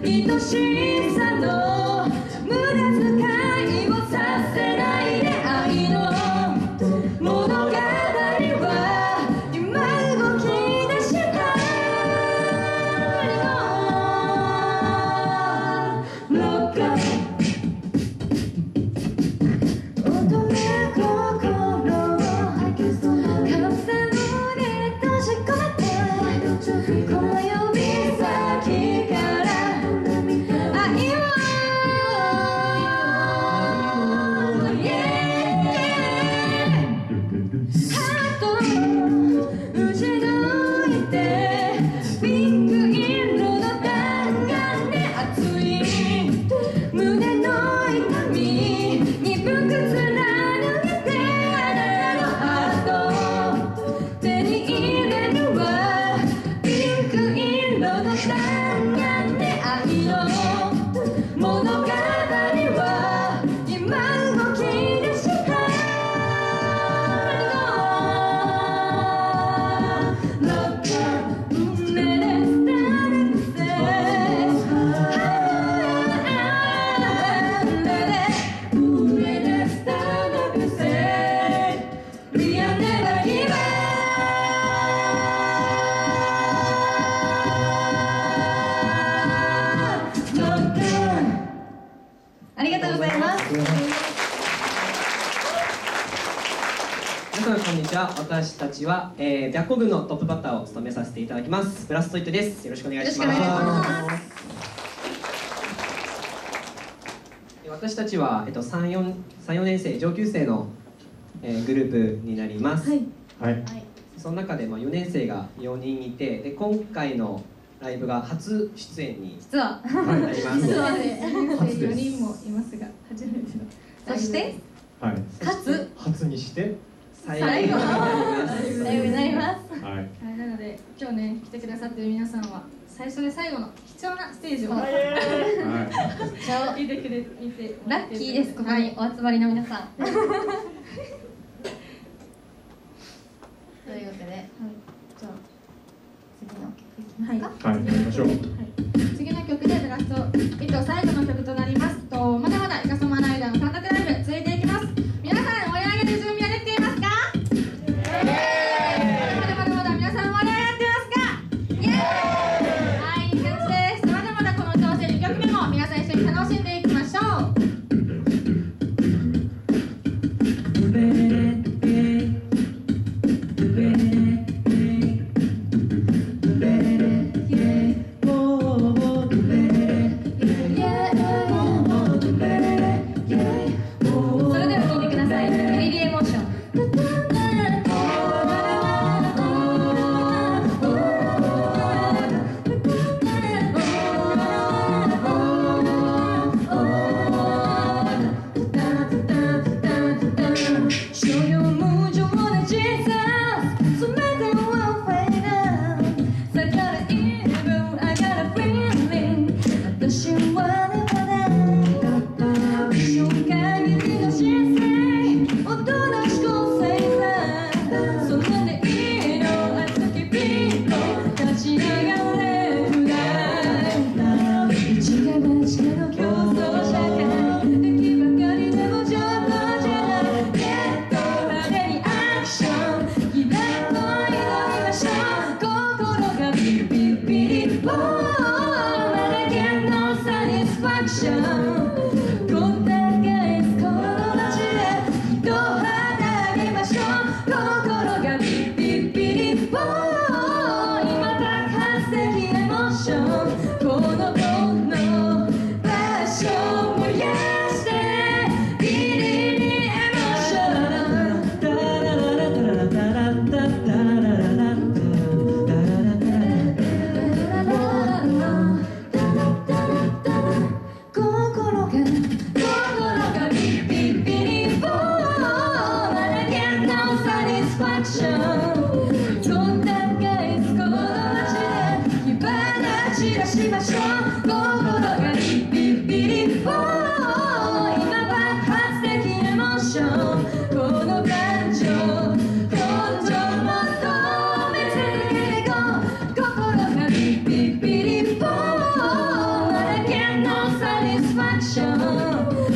愛しさの無駄遣いをさせないで愛の物語は今動き出したのロック乙女心をカプセルに閉じ込めてこの指先から愛をハートを打ち抜いてピンク色の弾丸で熱い胸の痛み鈍く貫けてあなたのハート手に入れるわピンク色の弾丸で愛の物語は今動き出したのロック胸でスタートせ上でスタートせWe are never give upありがとうございます。 皆さんこんにちは。私たちは、白虎軍のトップバッターを務めさせていただきますブラストイットです。よろしくお願いします。 よろしくお願いします。 私たちは、3、4年生上級生の、グループになります。 はい。 その中で、4年生が4人いて、で今回のライブが初出演に実はなります。 実はね、 初です 4人もいますが初めての。そしてはい。 かつ初にして。 最後になります。 最後になります。 はい。 なので今日ね来てくださってる皆さんは最初で最後の貴重なステージをは見てくれ見てラッキーです、ここにお集まりの皆さん。というわけで、じゃあ次の曲いきますか。 はい。やりましょう。 次の曲でラスト最後の曲となります。まだまだイカソマライダーの単独ライブ続いていきます。皆さん盛り上げる準備はできていますか？まだ皆さん盛り上がってますか？イエーイ！はい、いい感じです。まだまだこの調整2曲目も皆さん一緒に楽しんでいきましょう。それでは聴いてください。ビリリエモーション。心がファクション